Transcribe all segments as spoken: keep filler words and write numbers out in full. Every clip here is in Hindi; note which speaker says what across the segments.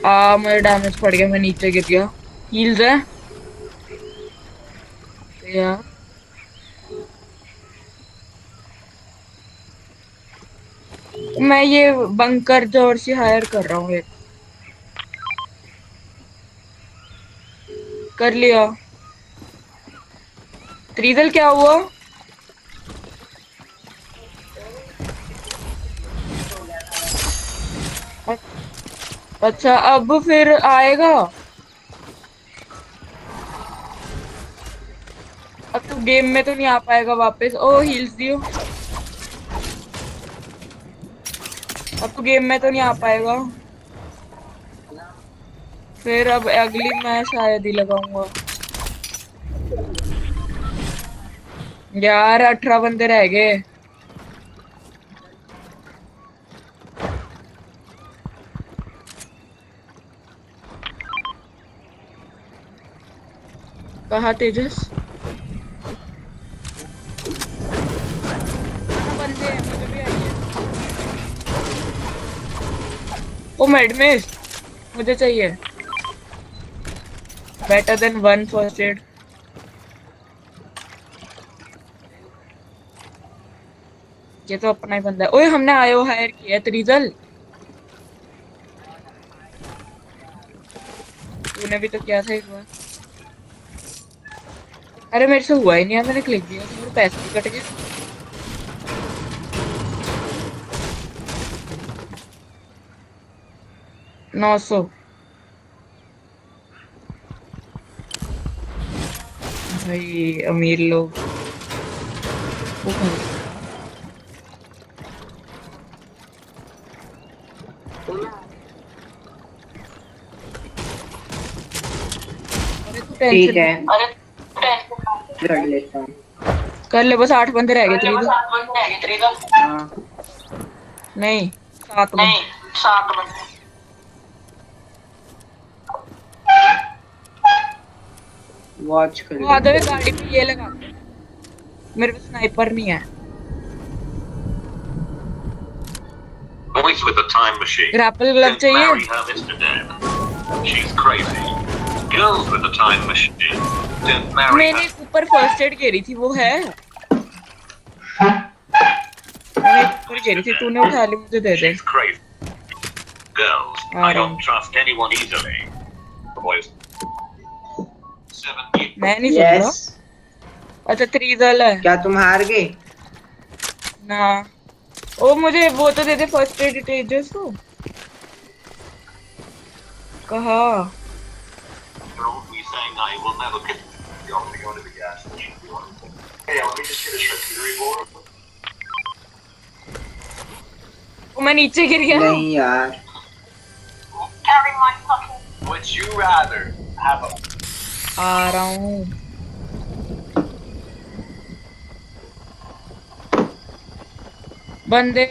Speaker 1: आ मुझे डैमेज पड़ गया, मैं नीचे गिर गया। हील्स है यार। मैं ये बंकर जॉर्सी हायर कर रहा हूँ एक। कर लिया। त्रिदल क्या हुआ? अच्छा अब फिर आएगा। अब तो गेम में तो नहीं आ पाएगा वापस। ओ हील्स दियो। अब तो गेम में तो नहीं आ पाएगा। फिर अब अगली मैं शायद ही लगाऊंगा। यार अठारह बंदे रह गए। कहा तेजस? हाँ, बंदे हैं, मुझे भी आई है। ओ मेडमिस मुझे चाहिए। Better than one first aid. ये तो अपना ही बंदा है। ओए हमने आयो हायर किया है त्रिजल। तूने भी तो किया था एक बार। अरे मेरे से हुआ ही नहीं है, मैंने क्लिक किया तो मेरे पैसे भी कट गए। नौ सौ। भाई अमीर लोग। ओ भाई अरे तू
Speaker 2: ठीक
Speaker 1: टेंशन
Speaker 2: है,
Speaker 1: मत ले। अरे
Speaker 2: कर लेता हूँ।
Speaker 1: कर ले, बस आठ बंदे रह गए त्रिदल।
Speaker 2: हाँ,
Speaker 1: नहीं, सात
Speaker 2: नहीं,
Speaker 1: बंदे।
Speaker 2: सात बंदे। वॉच कर
Speaker 1: वो
Speaker 2: लो।
Speaker 1: आधे गाड़ी पे ये लगा दे। मेरे पास स्नाइपर नहीं है।
Speaker 3: Boys with a time machine.
Speaker 1: Grapple glove
Speaker 3: Didn't
Speaker 1: चाहिए।
Speaker 3: marry her, Mister Dan. She's crazy. Girls with a time machine. Didn't marry
Speaker 1: मैंने
Speaker 3: her.
Speaker 1: एक ऊपर फर्स्ट एड घेरी थी, वो है। मैंने एक ऊपर घेरी थी, तूने उठा ली, मुझे दे दे।
Speaker 3: She's crazy. Girls,
Speaker 1: uh
Speaker 3: I
Speaker 1: रहा
Speaker 3: don't
Speaker 1: हूँ।
Speaker 3: trust anyone easily. Boys. Seven people.
Speaker 1: मैं नहीं सुन रहा।
Speaker 2: यस।
Speaker 1: अच्छा त्रिदल है
Speaker 2: क्या तुम हार गए?
Speaker 1: ना। ओ मुझे वो तो दे दे फर्स्ट एड तेजस को। कहा
Speaker 3: You're only saying I will never get. You only go to the gas station. You want to? Hey, let me just get a charcuterie board.
Speaker 1: वो मैं नीचे गिर गया।
Speaker 2: नहीं यार।
Speaker 3: Would you rather have a
Speaker 1: आ रहा हूँ। बंदे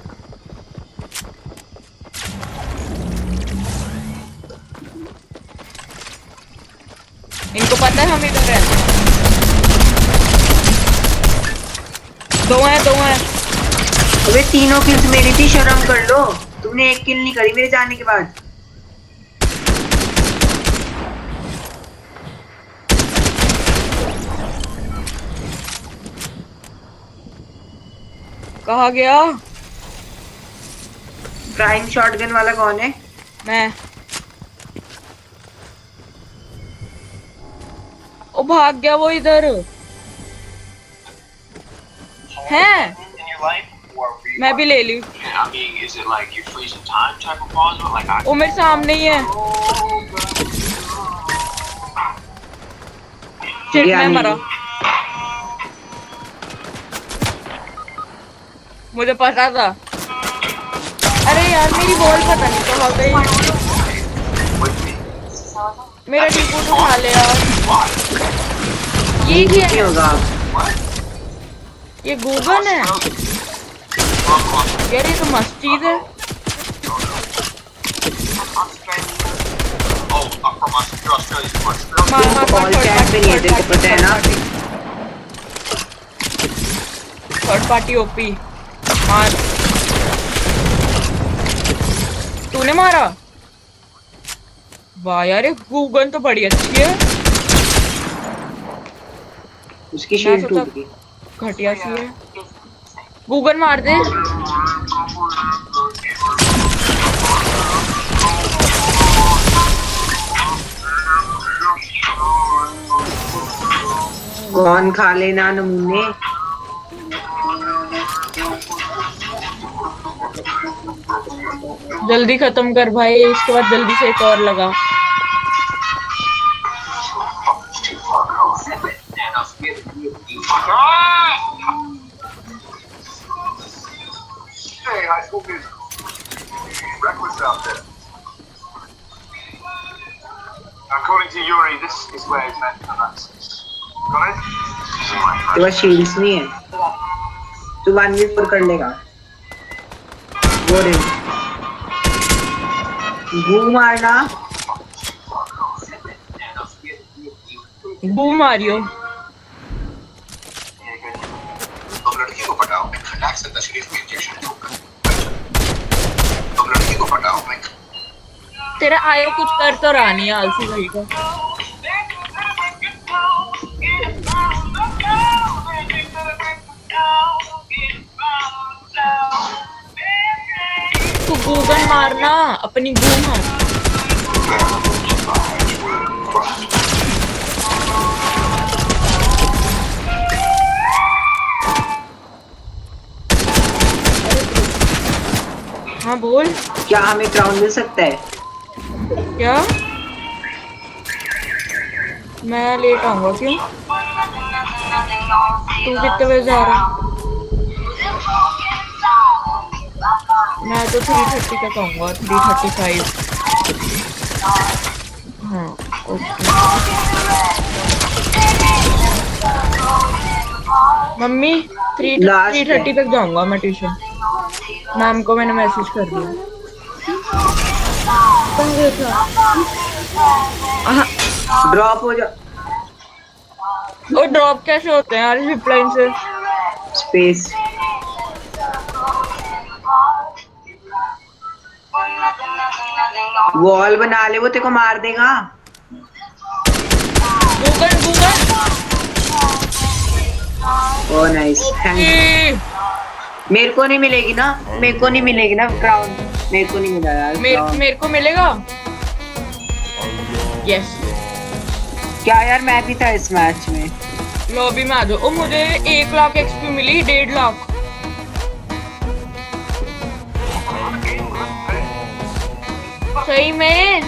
Speaker 1: इनको पता है हम इधर रहते हैं। दो हैं, दो हैं।
Speaker 2: अबे तीनों किल्स मेरी थी, शर्म कर लो। तुमने एक किल नहीं करी मेरे जाने के बाद।
Speaker 1: कहा गया?
Speaker 2: फ्राइंग शॉटगन वाला कौन है?
Speaker 1: मैं। ओ भाग गया वो इधर। हैं?
Speaker 3: in your life or we
Speaker 1: मैं भी ले ली।
Speaker 3: I mean, is it like you freezing time type of pause or like I
Speaker 1: ओ मेरे सामने ही है। शिट मैं
Speaker 2: यानी-
Speaker 1: मरा। मुझे पता था। अरे यार मेरी बॉल पता नहीं कहाँ गई। मेरा रिबूट उठा ले यार। ये क्या
Speaker 2: नहीं
Speaker 1: है?
Speaker 2: होगा।
Speaker 1: ये गूगल है यार, ये तो मस्त चीज है।
Speaker 3: Oh, I'm from Australia. Australia.
Speaker 1: मार मार
Speaker 2: बॉल चैट पे नहीं है, तेरे को पता है ना?
Speaker 1: थर्ड पार्टी ओपी मार। तूने मारा? वाह यार ये गूगन तो बड़ी अच्छी है।
Speaker 2: उसकी
Speaker 1: मैं
Speaker 2: शील्ड
Speaker 1: सोचा
Speaker 2: टूट गई।
Speaker 1: घटिया सी है। गूगन मार दे।
Speaker 2: कौन खा लेना नमूने।
Speaker 1: जल्दी खत्म कर भाई, उसके बाद जल्दी से एक और लगा।
Speaker 3: Hey, high school musical. Reckless out there. According to Yuri, this is where he's meant to access. Got it?
Speaker 2: तेरे पास शील्ड्स नहीं है, तू वन वी फोर कर लेगा। वो रे गू मारना।
Speaker 1: बू मारियो।
Speaker 3: तुम लड़की को पटाओ, मैं खटाक से तशरीफ में इंजेक्शन दूंगा। तुम लड़की को पटाओ, मैं
Speaker 1: तेरा आयो कुछ कर तो रहा नहीं है आलसी भाई का। तू गूगन मारना, अपनी गू मार। हाँ बोल।
Speaker 2: क्या हमें क्राउन मिल सकता है?
Speaker 1: क्या? मैं लेट आऊंगा क्यों? तू कितने बजे जा रहा? मैं तो थ्री थर्टी तक आऊंगा, थ्री थर्टी फाइव। हाँ okay. Mummy three three thirty तक जाऊंगा मैं ट्यूशन। मैम को मैंने मैसेज कर दिया।
Speaker 2: ड्रॉप हो जा।
Speaker 1: और ड्रॉप कैसे होते हैं यार जिप लाइन से?
Speaker 2: स्पेस। वॉल बना ले, वो तेरे को मार देगा।
Speaker 1: Google Google.
Speaker 2: ओ नाइस। मेरे को नहीं मिलेगी ना, मेरे को नहीं मिलेगी ना क्राउन। मेरे को नहीं मिला यार।
Speaker 1: मेरे मेरे को मिलेगा। यस।
Speaker 2: क्या यार, मैं भी था इस मैच में।
Speaker 1: लॉबी में आ जाओ। ओ मुझे एक लाख एक्सपी मिली, डेढ़ लाख। सही में।